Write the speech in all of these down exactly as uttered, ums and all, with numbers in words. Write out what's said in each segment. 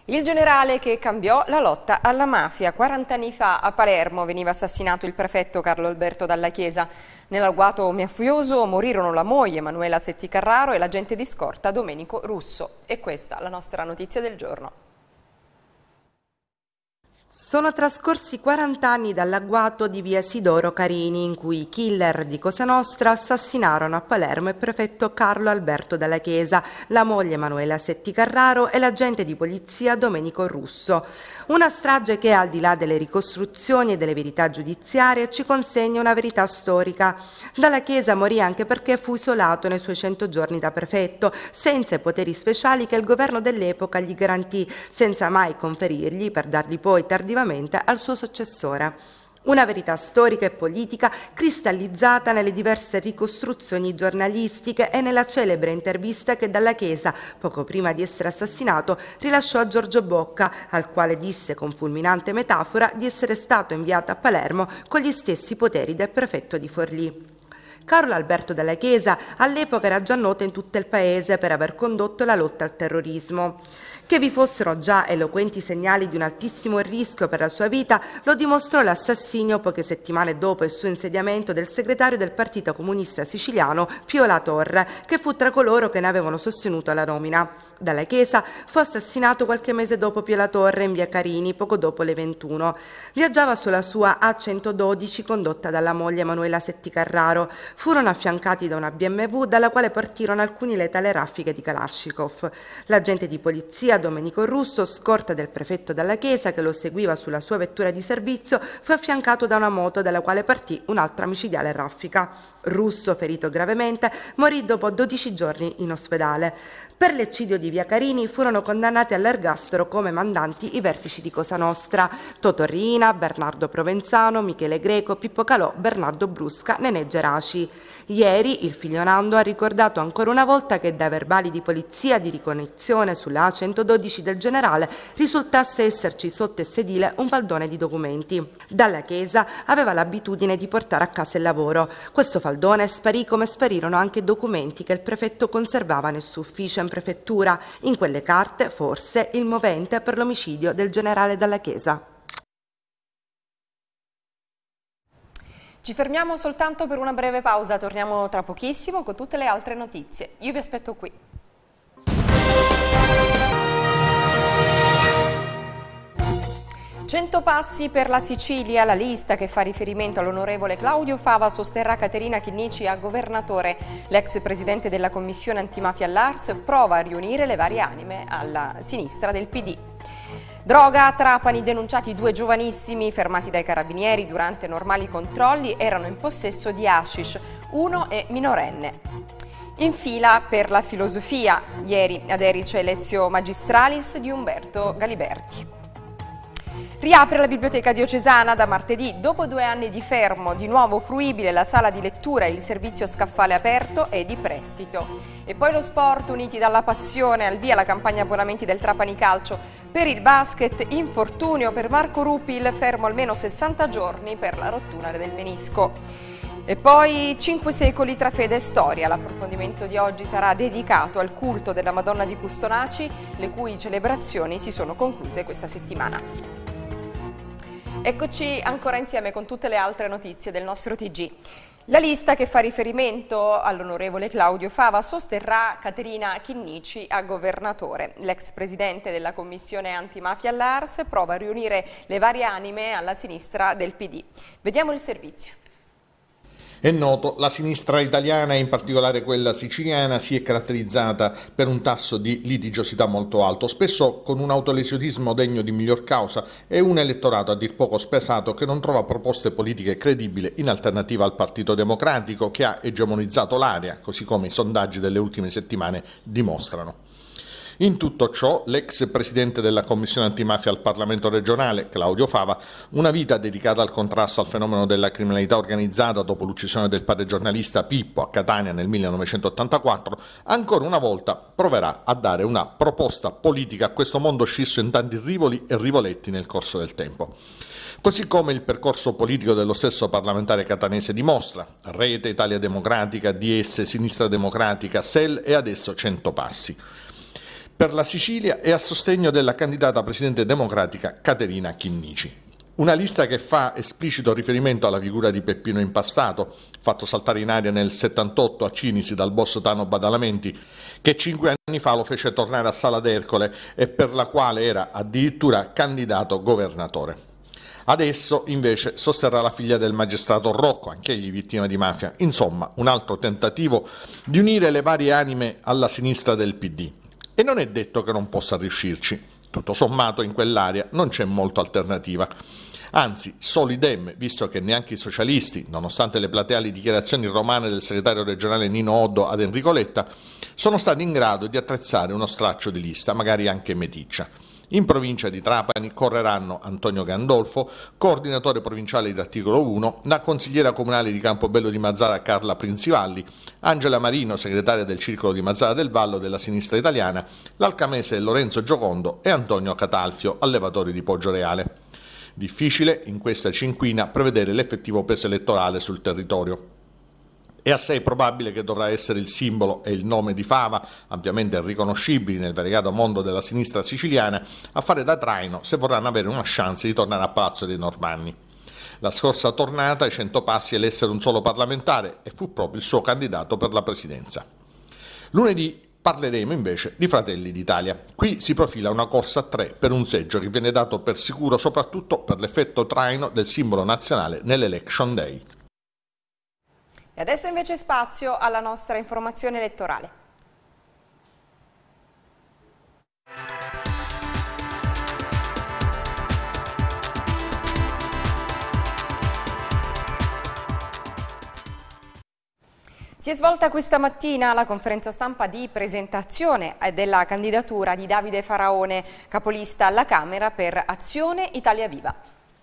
Il generale che cambiò la lotta alla mafia. quaranta anni fa a Palermo veniva assassinato il prefetto Carlo Alberto Dalla Chiesa. Nell'agguato mafioso morirono la moglie Emanuela Setti Carraro e l'agente di scorta Domenico Russo. E questa la nostra notizia del giorno. Sono trascorsi quaranta anni dall'agguato di via Isidoro Carini, in cui i killer di Cosa Nostra assassinarono a Palermo il prefetto Carlo Alberto Dalla Chiesa, la moglie Emanuela Setti Carraro e l'agente di polizia Domenico Russo. Una strage che, al di là delle ricostruzioni e delle verità giudiziarie, ci consegna una verità storica. Dalla Chiesa morì anche perché fu isolato nei suoi cento giorni da prefetto, senza i poteri speciali che il governo dell'epoca gli garantì, senza mai conferirgli per darli poi tardivamente al suo successore. Una verità storica e politica cristallizzata nelle diverse ricostruzioni giornalistiche e nella celebre intervista che Dalla Chiesa, poco prima di essere assassinato, rilasciò a Giorgio Bocca, al quale disse con fulminante metafora di essere stato inviato a Palermo con gli stessi poteri del prefetto di Forlì. Carlo Alberto Dalla Chiesa all'epoca era già noto in tutto il paese per aver condotto la lotta al terrorismo. Che vi fossero già eloquenti segnali di un altissimo rischio per la sua vita lo dimostrò l'assassinio, poche settimane dopo il suo insediamento, del segretario del Partito Comunista Siciliano Pio La Torre, che fu tra coloro che ne avevano sostenuto la nomina. Dalla Chiesa fu assassinato qualche mese dopo Pio La Torre in via Carini, poco dopo le ventuno. Viaggiava sulla sua A centododici condotta dalla moglie Emanuela Setti Carraro. Furono affiancati da una B M W dalla quale partirono alcuni letali raffiche di Kalashnikov. L'agente di polizia Domenico Russo, scorta del prefetto Dalla Chiesa che lo seguiva sulla sua vettura di servizio, fu affiancato da una moto dalla quale partì un'altra micidiale raffica. Russo, ferito gravemente, morì dopo dodici giorni in ospedale. Per l'eccidio di via Carini furono condannati all'ergastolo come mandanti i vertici di Cosa Nostra: Totò Riina, Bernardo Provenzano, Michele Greco, Pippo Calò, Bernardo Brusca, Nenè Geraci. Ieri il figlio Nando ha ricordato ancora una volta che dai verbali di polizia di ricognizione sulla A centododici del generale risultasse esserci sotto il sedile un faldone di documenti. Dalla Chiesa aveva l'abitudine di portare a casa il lavoro. Questo faldone sparì come sparirono anche documenti che il prefetto conservava nel suo ufficio in prefettura. In quelle carte, forse, il movente per l'omicidio del generale Dalla Chiesa. Ci fermiamo soltanto per una breve pausa, torniamo tra pochissimo con tutte le altre notizie. Io vi aspetto qui. Cento passi per la Sicilia, la lista che fa riferimento all'onorevole Claudio Fava sosterrà Caterina Chinnici a governatore. L'ex presidente della commissione antimafia all'Ars prova a riunire le varie anime alla sinistra del P D. Droga a Trapani, denunciati due giovanissimi fermati dai carabinieri durante normali controlli, erano in possesso di hashish, uno è minorenne. In fila per la filosofia, ieri ad Erice Lezio Magistralis di Umberto Galiberti. Riapre la biblioteca diocesana da martedì, dopo due anni di fermo, di nuovo fruibile la sala di lettura e il servizio scaffale aperto e di prestito. E poi lo sport, uniti dalla passione, al via la campagna abbonamenti del Trapani Calcio. Per il basket, infortunio per Marco Ruppil, fermo almeno sessanta giorni per la rottura del menisco. E poi cinque secoli tra fede e storia. L'approfondimento di oggi sarà dedicato al culto della Madonna di Custonaci, le cui celebrazioni si sono concluse questa settimana. Eccoci ancora insieme con tutte le altre notizie del nostro T G. La lista che fa riferimento all'onorevole Claudio Fava sosterrà Caterina Chinnici a governatore. L'ex presidente della commissione antimafia all'Ars prova a riunire le varie anime alla sinistra del P D. Vediamo il servizio. È noto, la sinistra italiana, in particolare quella siciliana, si è caratterizzata per un tasso di litigiosità molto alto, spesso con un autolesionismo degno di miglior causa e un elettorato a dir poco spesato che non trova proposte politiche credibili in alternativa al Partito Democratico, che ha egemonizzato l'area, così come i sondaggi delle ultime settimane dimostrano. In tutto ciò, l'ex presidente della Commissione antimafia al Parlamento regionale, Claudio Fava, una vita dedicata al contrasto al fenomeno della criminalità organizzata dopo l'uccisione del padre giornalista Pippo a Catania nel millenovecentottantaquattro, ancora una volta proverà a dare una proposta politica a questo mondo scisso in tanti rivoli e rivoletti nel corso del tempo. Così come il percorso politico dello stesso parlamentare catanese dimostra: Rete, Italia Democratica, D S, Sinistra Democratica, S E L e adesso cento passi. per la Sicilia e a sostegno della candidata presidente democratica Caterina Chinnici. Una lista che fa esplicito riferimento alla figura di Peppino Impastato, fatto saltare in aria nel settantotto a Cinisi dal boss Tano Badalamenti, che cinque anni fa lo fece tornare a Sala d'Ercole e per la quale era addirittura candidato governatore. Adesso invece sosterrà la figlia del magistrato Rocco, anch'egli vittima di mafia. Insomma, un altro tentativo di unire le varie anime alla sinistra del P D. E non è detto che non possa riuscirci. Tutto sommato in quell'area non c'è molta alternativa. Anzi, solo i Dem, visto che neanche i socialisti, nonostante le plateali dichiarazioni romane del segretario regionale Nino Oddo ad Enrico Letta, sono stati in grado di attrezzare uno straccio di lista, magari anche meticcia. In provincia di Trapani correranno Antonio Gandolfo, coordinatore provinciale di Articolo uno, la consigliera comunale di Campobello di Mazara Carla Prinzivalli, Angela Marino, segretaria del Circolo di Mazara del Vallo della sinistra italiana, l'alcamese Lorenzo Giocondo e Antonio Catalfio, allevatori di Poggioreale. Difficile in questa cinquina prevedere l'effettivo peso elettorale sul territorio. È assai probabile che dovrà essere il simbolo e il nome di Fava, ampiamente riconoscibili nel variegato mondo della sinistra siciliana, a fare da traino se vorranno avere una chance di tornare a Palazzo dei Normanni. La scorsa tornata ai cento passi elessero un solo parlamentare e fu proprio il suo candidato per la presidenza. Lunedì parleremo invece di Fratelli d'Italia. Qui si profila una corsa a tre per un seggio che viene dato per sicuro soprattutto per l'effetto traino del simbolo nazionale nell'Election Day. E adesso invece spazio alla nostra informazione elettorale. Si è svolta questa mattina la conferenza stampa di presentazione della candidatura di Davide Faraone, capolista alla Camera per Azione Italia Viva.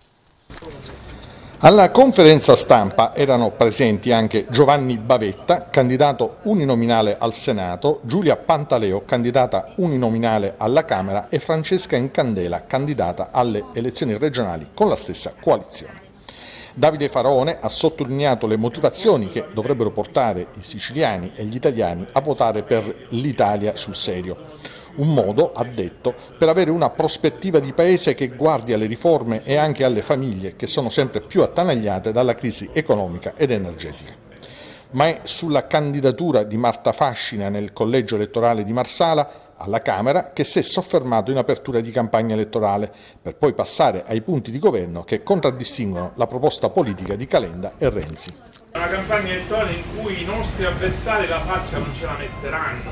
Alla conferenza stampa erano presenti anche Giovanni Bavetta, candidato uninominale al Senato, Giulia Pantaleo, candidata uninominale alla Camera e Francesca Incandela, candidata alle elezioni regionali con la stessa coalizione. Davide Faraone ha sottolineato le motivazioni che dovrebbero portare i siciliani e gli italiani a votare per l'Italia sul serio. Un modo, ha detto, per avere una prospettiva di paese che guardi alle riforme e anche alle famiglie che sono sempre più attanagliate dalla crisi economica ed energetica. Ma è sulla candidatura di Marta Fascina nel collegio elettorale di Marsala alla Camera che si è soffermato in apertura di campagna elettorale, per poi passare ai punti di governo che contraddistinguono la proposta politica di Calenda e Renzi. Una campagna elettorale in cui i nostri avversari la faccia non ce la metteranno,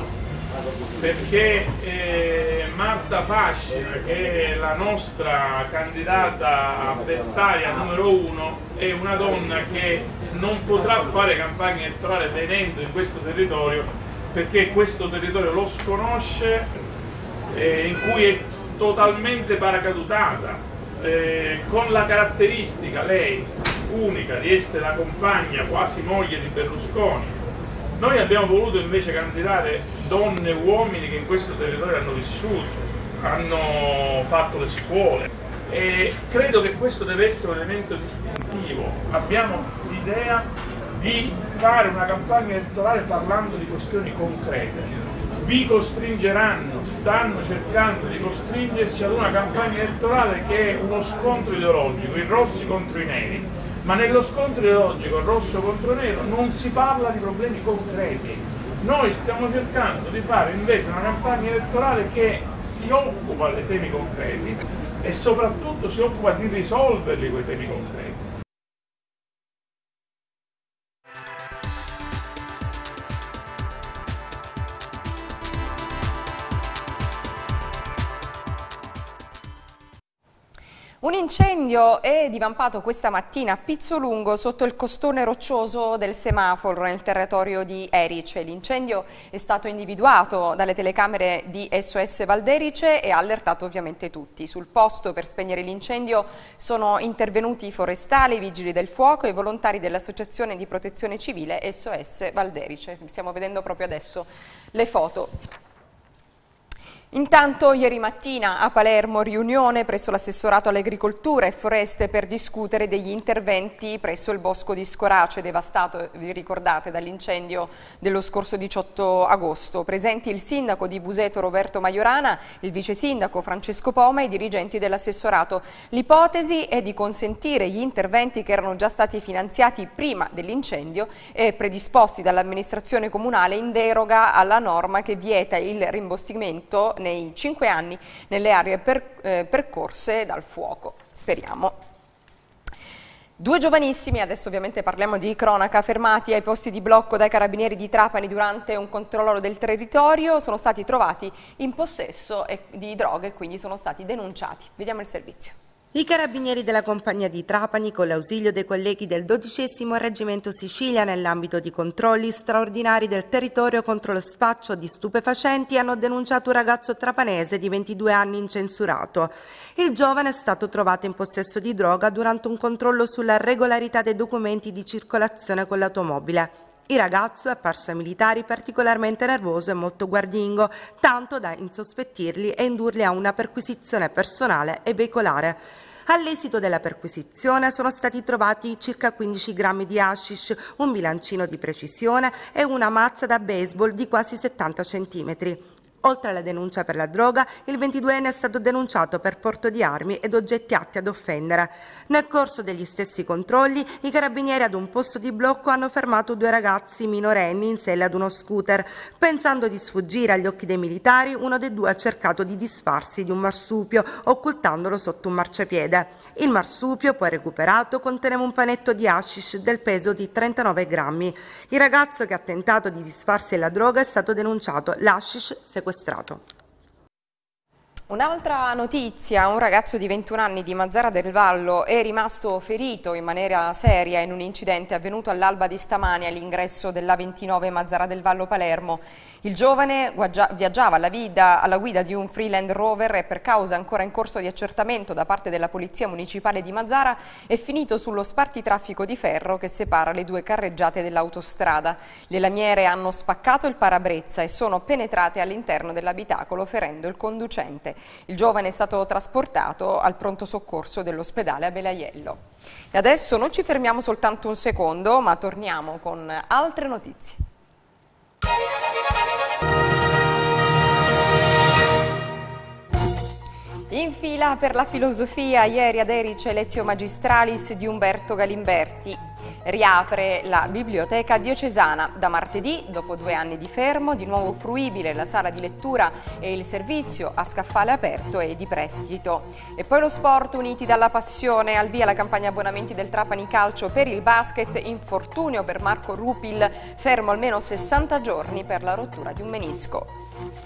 perché eh, Marta Fascina, che è la nostra candidata avversaria numero uno, è una donna che non potrà fare campagna elettorale venendo in questo territorio, perché questo territorio lo sconosce, eh, in cui è totalmente paracadutata, eh, con la caratteristica, lei, unica, di essere la compagna, quasi moglie di Berlusconi. Noi abbiamo voluto invece candidare donne e uomini che in questo territorio hanno vissuto, hanno fatto le scuole e credo che questo deve essere un elemento distintivo. Abbiamo l'idea di fare una campagna elettorale parlando di questioni concrete. Vi costringeranno, stanno cercando di costringerci ad una campagna elettorale che è uno scontro ideologico, i rossi contro i neri, ma nello scontro ideologico rosso contro nero non si parla di problemi concreti. Noi stiamo cercando di fare invece una campagna elettorale che si occupa dei temi concreti e soprattutto si occupa di risolverli quei temi concreti. Un incendio è divampato questa mattina a Pizzolungo sotto il costone roccioso del semaforo nel territorio di Erice. L'incendio è stato individuato dalle telecamere di S O S Valderice e ha allertato ovviamente tutti. Sul posto per spegnere l'incendio sono intervenuti i forestali, i vigili del fuoco e i volontari dell'Associazione di Protezione Civile S O S Valderice. Stiamo vedendo proprio adesso le foto. Intanto ieri mattina a Palermo riunione presso l'assessorato all'agricoltura e foreste per discutere degli interventi presso il bosco di Scorace devastato, vi ricordate, dall'incendio dello scorso diciotto agosto. Presenti il sindaco di Buseto Roberto Majorana, il vice sindaco Francesco Poma e i dirigenti dell'assessorato. L'ipotesi è di consentire gli interventi che erano già stati finanziati prima dell'incendio e predisposti dall'amministrazione comunale in deroga alla norma che vieta il rimboschimento nei cinque anni nelle aree per, eh, percorse dal fuoco. Speriamo. Due giovanissimi, adesso ovviamente parliamo di cronaca, fermati ai posti di blocco dai carabinieri di Trapani durante un controllo del territorio, sono stati trovati in possesso di droghe e quindi sono stati denunciati. Vediamo il servizio. I carabinieri della compagnia di Trapani, con l'ausilio dei colleghi del dodicesimo Reggimento Sicilia nell'ambito di controlli straordinari del territorio contro lo spaccio di stupefacenti, hanno denunciato un ragazzo trapanese di ventidue anni incensurato. Il giovane è stato trovato in possesso di droga durante un controllo sulla regolarità dei documenti di circolazione con l'automobile. Il ragazzo è apparso ai militari particolarmente nervoso e molto guardingo, tanto da insospettirli e indurli a una perquisizione personale e veicolare. All'esito della perquisizione sono stati trovati circa quindici grammi di hashish, un bilancino di precisione e una mazza da baseball di quasi settanta centimetri. Oltre alla denuncia per la droga, il ventiduenne è stato denunciato per porto di armi ed oggetti atti ad offendere. Nel corso degli stessi controlli, i carabinieri ad un posto di blocco hanno fermato due ragazzi minorenni in sella ad uno scooter. Pensando di sfuggire agli occhi dei militari, uno dei due ha cercato di disfarsi di un marsupio, occultandolo sotto un marciapiede. Il marsupio, poi recuperato, conteneva un panetto di hashish del peso di trentanove grammi. Il ragazzo che ha tentato di disfarsi della droga è stato denunciato, l'hashish sequestrato. Un'altra notizia, un ragazzo di ventuno anni di Mazzara del Vallo è rimasto ferito in maniera seria in un incidente avvenuto all'alba di stamani all'ingresso dell'A ventinove Mazzara del Vallo Palermo. Il giovane viaggiava alla guida, alla guida di un Freeland Rover e per causa ancora in corso di accertamento da parte della Polizia Municipale di Mazzara è finito sullo spartitraffico di ferro che separa le due carreggiate dell'autostrada. Le lamiere hanno spaccato il parabrezza e sono penetrate all'interno dell'abitacolo ferendo il conducente. Il giovane è stato trasportato al pronto soccorso dell'ospedale a Belaiello. E adesso non ci fermiamo soltanto un secondo, ma torniamo con altre notizie. In fila per la filosofia, ieri ad Erice Lezio Magistralis di Umberto Galimberti. Riapre la biblioteca diocesana. Da martedì, dopo due anni di fermo, di nuovo fruibile la sala di lettura e il servizio a scaffale aperto e di prestito. E poi lo sport, uniti dalla passione, al via la campagna abbonamenti del Trapani Calcio per il basket, infortunio per Marco Rupil, fermo almeno sessanta giorni per la rottura di un menisco.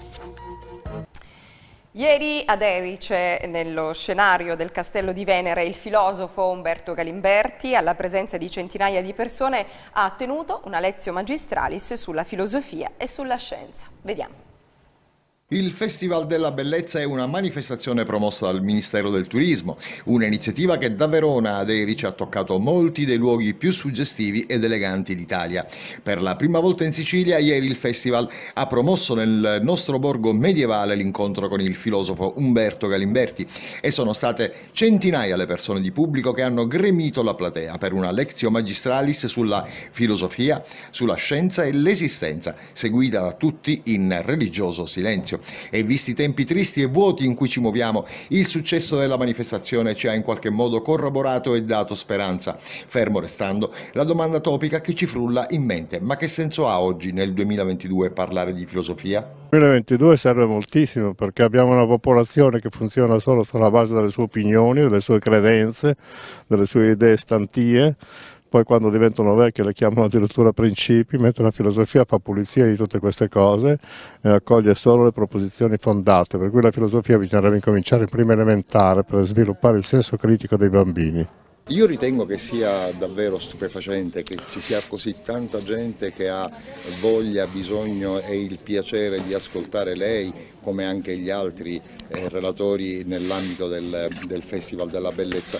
Ieri ad Erice, nello scenario del Castello di Venere, il filosofo Umberto Galimberti, alla presenza di centinaia di persone, ha tenuto una Lezio Magistralis sulla filosofia e sulla scienza. Vediamo. Il Festival della Bellezza è una manifestazione promossa dal Ministero del Turismo, un'iniziativa che da Verona ad Erice ha toccato molti dei luoghi più suggestivi ed eleganti d'Italia. Per la prima volta in Sicilia, ieri il festival ha promosso nel nostro borgo medievale l'incontro con il filosofo Umberto Galimberti e sono state centinaia le persone di pubblico che hanno gremito la platea per una Lectio Magistralis sulla filosofia, sulla scienza e l'esistenza, seguita da tutti in religioso silenzio. E visti i tempi tristi e vuoti in cui ci muoviamo, il successo della manifestazione ci ha in qualche modo corroborato e dato speranza, fermo restando la domanda topica che ci frulla in mente: ma che senso ha oggi nel duemilaventidue parlare di filosofia? Nel duemilaventidue serve moltissimo perché abbiamo una popolazione che funziona solo sulla base delle sue opinioni, delle sue credenze, delle sue idee stantie. Poi quando diventano vecchie le chiamano addirittura principi, mentre la filosofia fa pulizia di tutte queste cose e accoglie solo le proposizioni fondate, per cui la filosofia bisognerebbe incominciare in prima elementare per sviluppare il senso critico dei bambini. Io ritengo che sia davvero stupefacente che ci sia così tanta gente che ha voglia, bisogno e il piacere di ascoltare lei, come anche gli altri eh, relatori nell'ambito del, del Festival della Bellezza.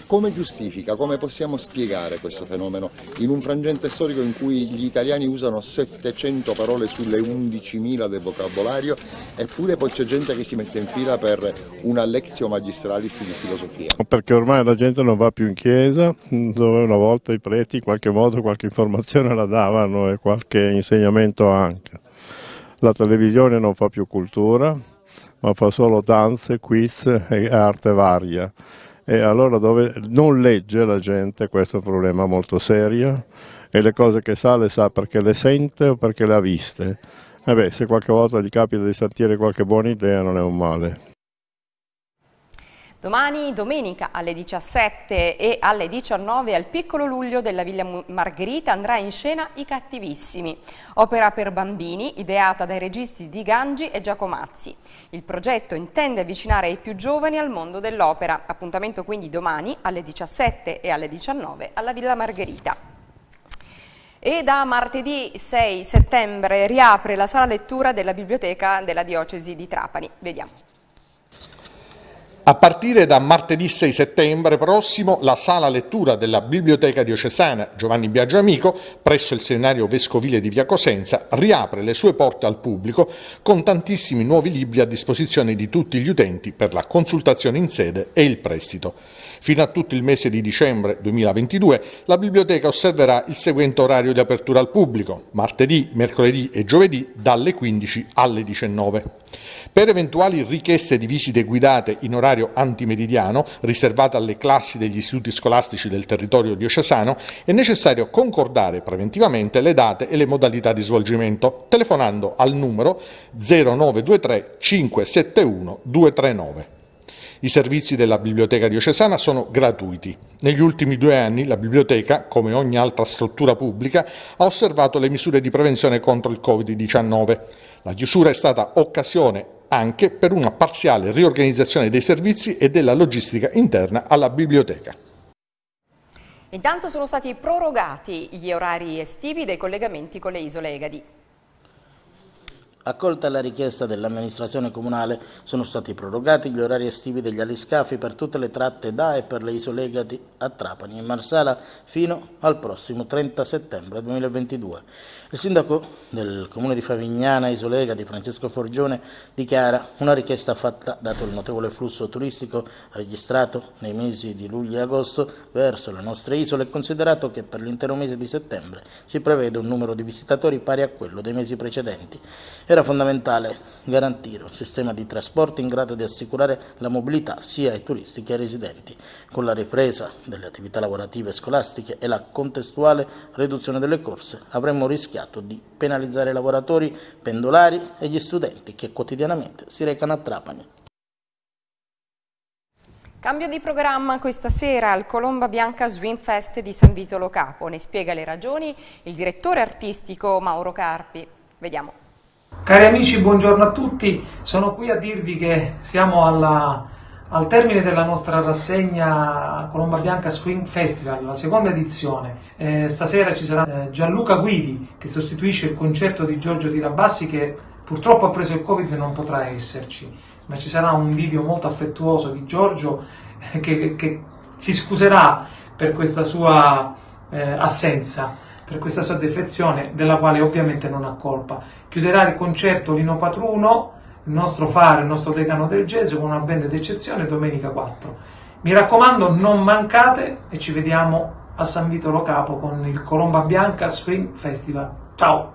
come giustifica, come possiamo spiegare questo fenomeno in un frangente storico in cui gli italiani usano settecento parole sulle undicimila del vocabolario, eppure poi c'è gente che si mette in fila per una lectio magistralis di filosofia? Perché ormai la gente non va più in chiesa, dove una volta i preti in qualche modo qualche informazione la davano e qualche insegnamento anche. La televisione non fa più cultura, ma fa solo danze, quiz e arte varia. E allora dove non legge la gente, questo è un problema molto serio, e le cose che sa le sa perché le sente o perché le ha viste. E beh, se qualche volta gli capita di sentire qualche buona idea non è un male. Domani, domenica, alle diciassette e alle diciannove al Piccolo Luglio della Villa Margherita andrà in scena I Cattivissimi, opera per bambini ideata dai registi Di Gangi e Giacomazzi. Il progetto intende avvicinare i più giovani al mondo dell'opera. Appuntamento quindi domani alle diciassette e alle diciannove alla Villa Margherita. E da martedì sei settembre riapre la sala lettura della biblioteca della diocesi di Trapani. Vediamo. A partire da martedì sei settembre prossimo, la sala lettura della Biblioteca Diocesana Giovanni Biagio Amico, presso il seminario vescovile di Via Cosenza, riapre le sue porte al pubblico con tantissimi nuovi libri a disposizione di tutti gli utenti per la consultazione in sede e il prestito. Fino a tutto il mese di dicembre duemilaventidue la biblioteca osserverà il seguente orario di apertura al pubblico: martedì, mercoledì e giovedì dalle quindici alle diciannove. Per eventuali richieste di visite guidate in orario antimeridiano, riservate alle classi degli istituti scolastici del territorio diocesano, è necessario concordare preventivamente le date e le modalità di svolgimento, telefonando al numero zero nove due tre cinque sette uno due tre nove. I servizi della Biblioteca Diocesana sono gratuiti. Negli ultimi due anni la Biblioteca, come ogni altra struttura pubblica, ha osservato le misure di prevenzione contro il Covid diciannove. La chiusura è stata occasione anche per una parziale riorganizzazione dei servizi e della logistica interna alla biblioteca. Intanto sono stati prorogati gli orari estivi dei collegamenti con le isole Egadi. Accolta la richiesta dell'amministrazione comunale, sono stati prorogati gli orari estivi degli aliscafi per tutte le tratte da e per le isole Egadi a Trapani e Marsala fino al prossimo trenta settembre duemilaventidue. Il sindaco del comune di Favignana, Isole Egadi, Francesco Forgione, dichiara una richiesta fatta dato il notevole flusso turistico registrato nei mesi di luglio e agosto verso le nostre isole e considerato che per l'intero mese di settembre si prevede un numero di visitatori pari a quello dei mesi precedenti. Era fondamentale garantire un sistema di trasporti in grado di assicurare la mobilità sia ai turisti che ai residenti. Con la ripresa delle attività lavorative e scolastiche e la contestuale riduzione delle corse avremmo rischiato di penalizzare i lavoratori, pendolari e gli studenti che quotidianamente si recano a Trapani. Cambio di programma questa sera al Colomba Bianca Swing Fest di San Vito Lo Capo. Ne spiega le ragioni il direttore artistico Mauro Carpi. Vediamo. Cari amici, buongiorno a tutti. Sono qui a dirvi che siamo alla, al termine della nostra rassegna Colomba Bianca Swing Festival, la seconda edizione. Eh, stasera ci sarà eh, Gianluca Guidi che sostituisce il concerto di Giorgio Tirabassi, che purtroppo ha preso il Covid e non potrà esserci, ma ci sarà un video molto affettuoso di Giorgio eh, che, che si scuserà per questa sua eh, assenza, per questa sua defezione, della quale ovviamente non ha colpa. Chiuderà il concerto Lino Patruno, il nostro faro, il nostro decano del jazz, con una band d'eccezione domenica quattro. Mi raccomando, non mancate e ci vediamo a San Vito Lo Capo con il Colomba Bianca Swing Festival. Ciao!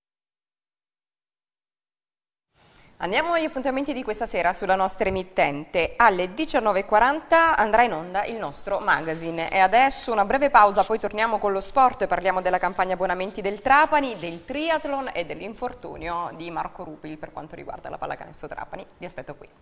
Andiamo agli appuntamenti di questa sera sulla nostra emittente. Alle diciannove e quaranta andrà in onda il nostro magazine. E adesso una breve pausa, poi torniamo con lo sport. Parliamo della campagna abbonamenti del Trapani, del triathlon e dell'infortunio di Marco Rupil per quanto riguarda la pallacanestro Trapani. Vi aspetto qui.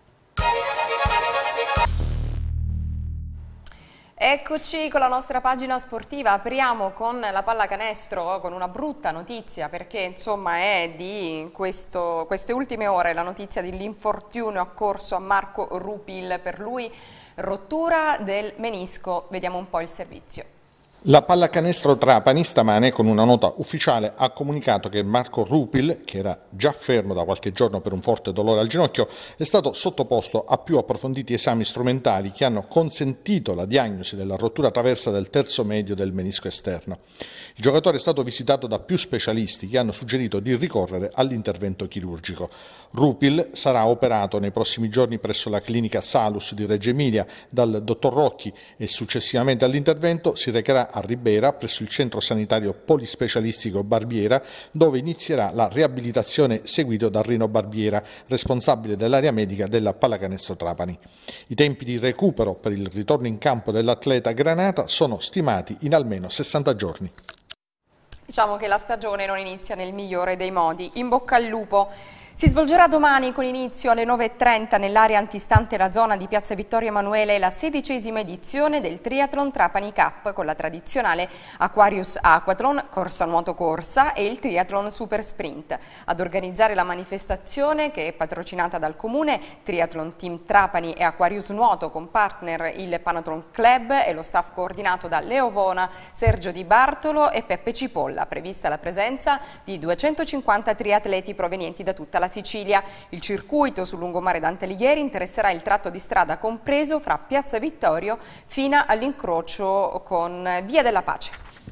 Eccoci con la nostra pagina sportiva, apriamo con la pallacanestro, con una brutta notizia perché insomma è di questo, queste ultime ore la notizia dell'infortunio occorso a Marco Rupil, per lui rottura del menisco. Vediamo un po' il servizio. La pallacanestro Trapani stamane con una nota ufficiale ha comunicato che Marco Rupil, che era già fermo da qualche giorno per un forte dolore al ginocchio, è stato sottoposto a più approfonditi esami strumentali che hanno consentito la diagnosi della rottura traversa del terzo medio del menisco esterno. Il giocatore è stato visitato da più specialisti che hanno suggerito di ricorrere all'intervento chirurgico. Rupil sarà operato nei prossimi giorni presso la clinica Salus di Reggio Emilia dal dottor Rocchi e successivamente all'intervento si recherà a Ribera presso il centro sanitario polispecialistico Barbiera, dove inizierà la riabilitazione seguito da Rino Barbiera, responsabile dell'area medica della pallacanestro Trapani. I tempi di recupero per il ritorno in campo dell'atleta granata sono stimati in almeno sessanta giorni. Diciamo che la stagione non inizia nel migliore dei modi. In bocca al lupo. Si svolgerà domani con inizio alle nove e trenta nell'area antistante la zona di Piazza Vittorio Emanuele la sedicesima edizione del Triathlon Trapani Cup con la tradizionale Aquarius Aquathlon, corsa nuoto corsa e il Triathlon Super Sprint. Ad organizzare la manifestazione, che è patrocinata dal Comune, Triathlon Team Trapani e Aquarius Nuoto con partner il Panathlon Club e lo staff coordinato da Leo Vona, Sergio Di Bartolo e Peppe Cipolla. Prevista la presenza di duecentocinquanta triatleti provenienti da tutta la Sicilia. Il circuito sul lungomare Dante Alighieri interesserà il tratto di strada compreso fra Piazza Vittorio fino all'incrocio con Via della Pace.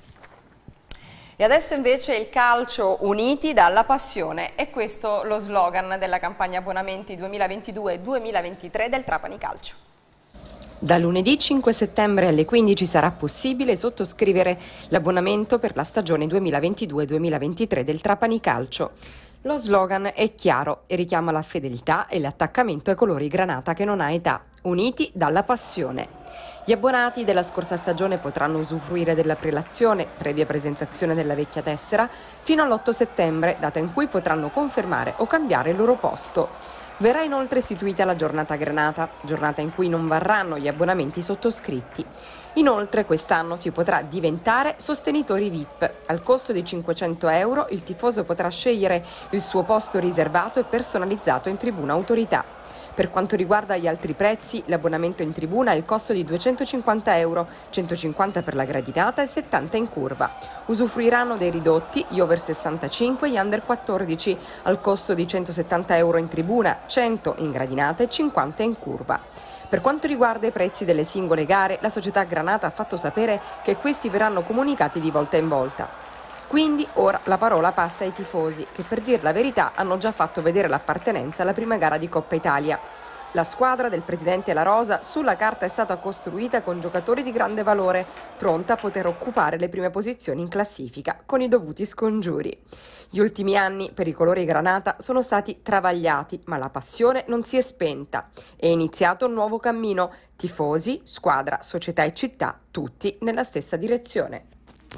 E adesso invece il calcio uniti dalla passione. È questo lo slogan della campagna abbonamenti duemilaventidue duemilaventitré del Trapani Calcio. Da lunedì cinque settembre alle quindici sarà possibile sottoscrivere l'abbonamento per la stagione duemilaventidue duemilaventitré del Trapani Calcio. Lo slogan è chiaro e richiama la fedeltà e l'attaccamento ai colori granata che non ha età, uniti dalla passione. Gli abbonati della scorsa stagione potranno usufruire della prelazione, previa presentazione della vecchia tessera, fino all'otto settembre, data in cui potranno confermare o cambiare il loro posto. Verrà inoltre istituita la giornata granata, giornata in cui non varranno gli abbonamenti sottoscritti. Inoltre quest'anno si potrà diventare sostenitori V I P. Al costo di cinquecento euro il tifoso potrà scegliere il suo posto riservato e personalizzato in tribuna autorità. Per quanto riguarda gli altri prezzi, l'abbonamento in tribuna ha il costo di duecentocinquanta euro, centocinquanta per la gradinata e settanta in curva. Usufruiranno dei ridotti gli over sessantacinque e gli under quattordici al costo di centosettanta euro in tribuna, cento in gradinata e cinquanta in curva. Per quanto riguarda i prezzi delle singole gare, la società Granata ha fatto sapere che questi verranno comunicati di volta in volta. Quindi ora la parola passa ai tifosi, che per dir la verità hanno già fatto vedere l'appartenenza alla prima gara di Coppa Italia. La squadra del presidente La Rosa sulla carta è stata costruita con giocatori di grande valore, pronta a poter occupare le prime posizioni in classifica con i dovuti scongiuri. Gli ultimi anni per i colori granata sono stati travagliati, ma la passione non si è spenta. È iniziato un nuovo cammino, tifosi, squadra, società e città, tutti nella stessa direzione.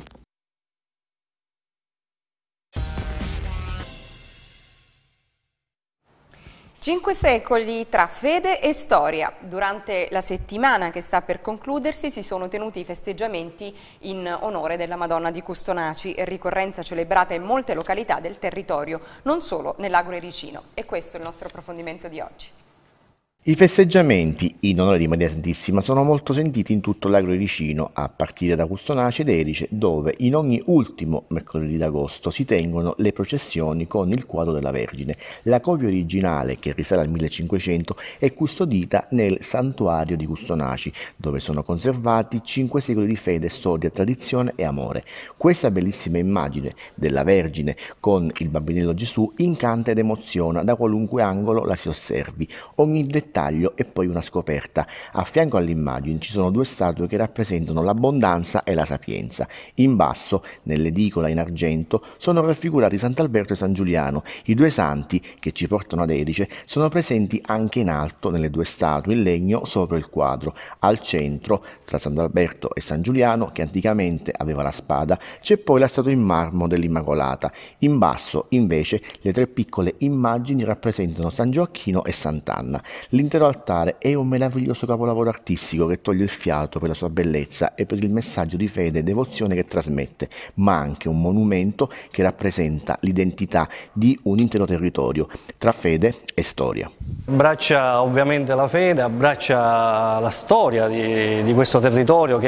Cinque secoli tra fede e storia. Durante la settimana che sta per concludersi si sono tenuti i festeggiamenti in onore della Madonna di Custonaci, ricorrenza celebrata in molte località del territorio, non solo nell'Agro Ericino. E questo è il nostro approfondimento di oggi. I festeggiamenti in onore di Maria Santissima sono molto sentiti in tutto l'Agro Ericino, a partire da Custonaci ed Erice, dove in ogni ultimo mercoledì d'agosto si tengono le processioni con il quadro della Vergine. La copia originale, che risale al millecinquecento, è custodita nel santuario di Custonaci, dove sono conservati cinque secoli di fede, storia, tradizione e amore. Questa bellissima immagine della Vergine con il bambinello Gesù incanta ed emoziona da qualunque angolo la si osservi. Ogni dettaglio e poi una scoperta. A fianco all'immagine ci sono due statue che rappresentano l'abbondanza e la sapienza. In basso, nell'edicola in argento, sono raffigurati Sant'Alberto e San Giuliano. I due santi che ci portano ad Erice sono presenti anche in alto nelle due statue in legno sopra il quadro. Al centro, tra Sant'Alberto e San Giuliano, che anticamente aveva la spada, c'è poi la statua in marmo dell'Immacolata. In basso, invece, le tre piccole immagini rappresentano San Gioacchino e Sant'Anna. L'intero altare è un meraviglioso capolavoro artistico che toglie il fiato per la sua bellezza e per il messaggio di fede e devozione che trasmette, ma anche un monumento che rappresenta l'identità di un intero territorio, tra fede e storia. Abbraccia ovviamente la fede, abbraccia la storia di, di questo territorio che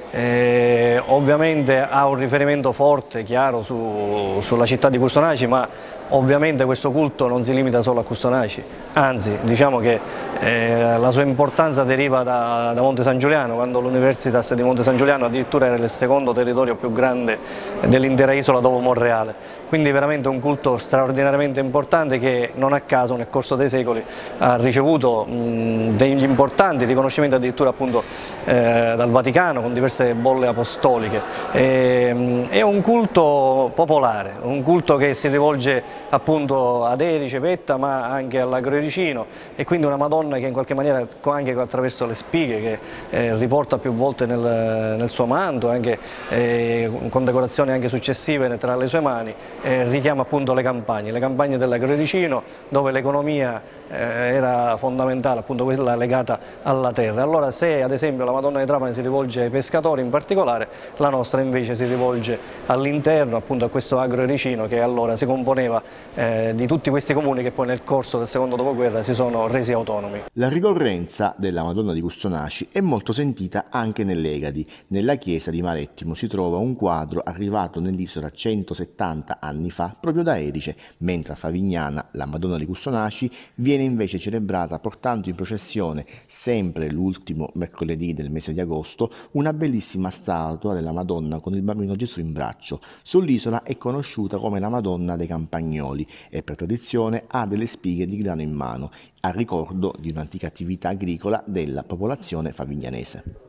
eh, ovviamente ha un riferimento forte, chiaro, su, sulla città di Custonaci, ma ovviamente questo culto non si limita solo a Custonaci, anzi diciamo che eh, la sua importanza deriva da, da Monte San Giuliano, quando l'Universitas di Monte San Giuliano addirittura era il secondo territorio più grande dell'intera isola dopo Monreale, quindi veramente un culto straordinariamente importante che non a caso nel corso dei secoli ha ricevuto mh, degli importanti riconoscimenti addirittura appunto eh, dal Vaticano con diverse bolle apostoliche. E, mh, è un culto popolare, un culto che si rivolge appunto ad Erice, Petta, ma anche all'Agro Ericino, e quindi una Madonna che in qualche maniera anche attraverso le spighe che eh, riporta più volte nel, nel suo manto, anche eh, con decorazioni anche successive tra le sue mani, eh, richiama appunto le campagne, le campagne dell'Agro Ericino, dove l'economia eh, era fondamentale, appunto quella legata alla terra. Allora se ad esempio la Madonna di Trapani si rivolge ai pescatori in particolare, la nostra invece si rivolge all'interno, appunto a questo Agro Ericino che allora si componeva Eh, di tutti questi comuni che poi nel corso del secondo dopoguerra si sono resi autonomi. La ricorrenza della Madonna di Custonaci è molto sentita anche nell'Egadi. Nella chiesa di Marettimo si trova un quadro arrivato nell'isola centosettanta anni fa proprio da Erice, mentre a Favignana la Madonna di Custonaci viene invece celebrata portando in processione, sempre l'ultimo mercoledì del mese di agosto, una bellissima statua della Madonna con il bambino Gesù in braccio. Sull'isola è conosciuta come la Madonna dei Campagnoli e per tradizione ha delle spighe di grano in mano, a ricordo di un'antica attività agricola della popolazione favignanese.